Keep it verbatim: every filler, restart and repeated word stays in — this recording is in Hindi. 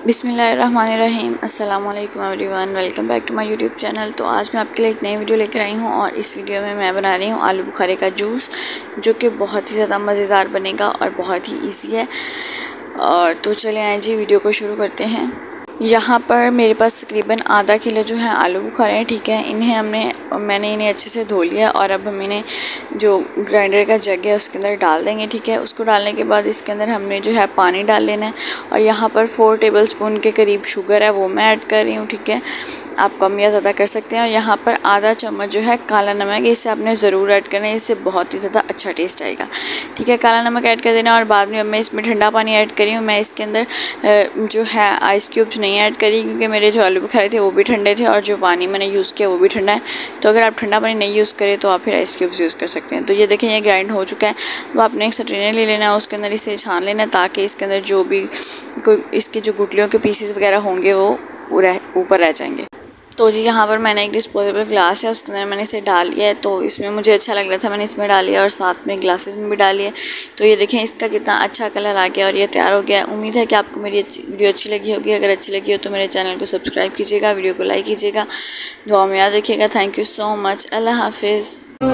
बिस्मिल्लाहिर्रहमानिर्रहीम। अस्सलाम वालेकुम everyone, welcome back to my YouTube channel. तो आज मैं आपके लिए एक नई वीडियो लेकर आई हूँ और इस वीडियो में मैं बना रही हूँ आलू बुखारे का जूस, जो कि बहुत ही ज़्यादा मज़ेदार बनेगा और बहुत ही इजी है। और तो चले आए जी, वीडियो को शुरू करते हैं। यहाँ पर मेरे पास तकरीबन आधा किलो जो है आलू बुखारे हैं, ठीक है। इन्हें हमने मैंने इन्हें अच्छे से धो लिया और अब हम इन्हें जो ग्राइंडर का जग है उसके अंदर डाल देंगे, ठीक है। उसको डालने के बाद इसके अंदर हमने जो है पानी डाल लेना है और यहाँ पर फोर टेबलस्पून के करीब शुगर है, वो मैं ऐड कर रही हूँ, ठीक है। आप कम या ज़्यादा कर सकते हैं। और यहाँ पर आधा चम्मच जो है काला नमक, इसे आपने ज़रूर ऐड करना है, इससे बहुत ही ज़्यादा अच्छा टेस्ट आएगा, ठीक है। काला नमक ऐड कर देना और बाद में अब मैं इसमें ठंडा पानी ऐड करी हूँ। मैं इसके अंदर जो है आइस क्यूब्स नहीं ऐड करी, क्योंकि मेरे जो आलू बुखारे थे वो भी ठंडे थे और जो पानी मैंने यूज़ किया वो भी ठंडा है। तो अगर आप ठंडा पानी नहीं यूज़ करें तो आप फिर आइस क्यूब्स यूज़ कर सकते हैं। तो ये देखें, ये ग्राइंड हो चुका है। अब आपने एक स्ट्रेनर ले लेना है, उसके अंदर इसे छान लेना है ताकि इसके अंदर जो भी कोई इसके जो गुठलियों के पीसेस वगैरह होंगे वो ऊपर रह जाएंगे। तो जी यहाँ पर मैंने एक डिस्पोजेबल ग्लास है, उसके अंदर मैंने इसे डाल लिया है। तो इसमें मुझे अच्छा लग रहा था, मैंने इसमें डाल लिया और साथ में ग्लासेस में भी डाल लिया। तो ये देखें, इसका कितना अच्छा कलर आ गया और ये तैयार हो गया है। उम्मीद है कि आपको मेरी वीडियो अच्छी लगी होगी। अगर अच्छी लगी हो तो मेरे चैनल को सब्सक्राइब कीजिएगा, वीडियो को लाइक कीजिएगा, दुआ में याद रखिएगा। Thank you so much. अल्लाह हाफिज़।